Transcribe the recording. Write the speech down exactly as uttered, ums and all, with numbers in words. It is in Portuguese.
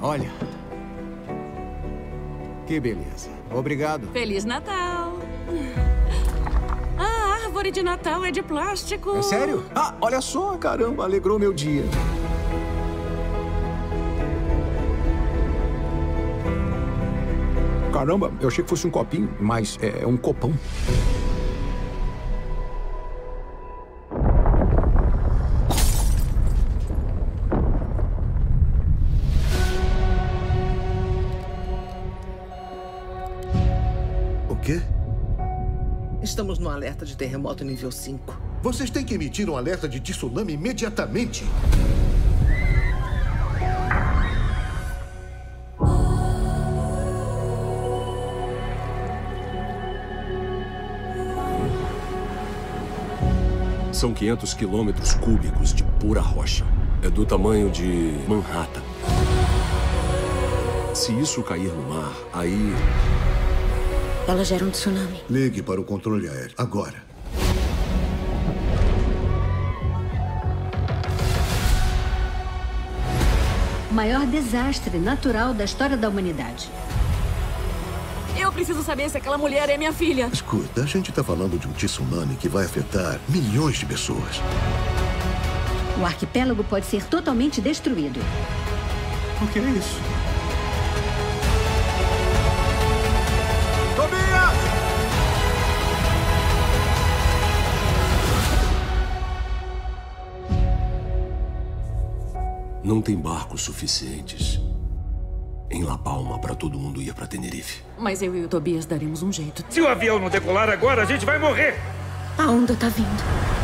Olha. Que beleza. Obrigado. Feliz Natal. A árvore de Natal é de plástico. É sério? Ah, olha só, caramba, alegrou meu dia. Caramba, eu achei que fosse um copinho, mas é um copão. O quê? Estamos no alerta de terremoto nível cinco. Vocês têm que emitir um alerta de tsunami imediatamente. São quinhentos quilômetros cúbicos de pura rocha. É do tamanho de Manhattan. Se isso cair no mar, aí... Ela gera um tsunami. Ligue para o controle aéreo, agora. O maior desastre natural da história da humanidade. Eu preciso saber se aquela mulher é minha filha. Escuta, a gente tá falando de um tsunami que vai afetar milhões de pessoas. O arquipélago pode ser totalmente destruído. O que é isso? Tobias! Não tem barcos suficientes em La Palma para todo mundo ir para Tenerife. Mas eu e o Tobias daremos um jeito. Se o avião não decolar agora, a gente vai morrer! A onda tá vindo.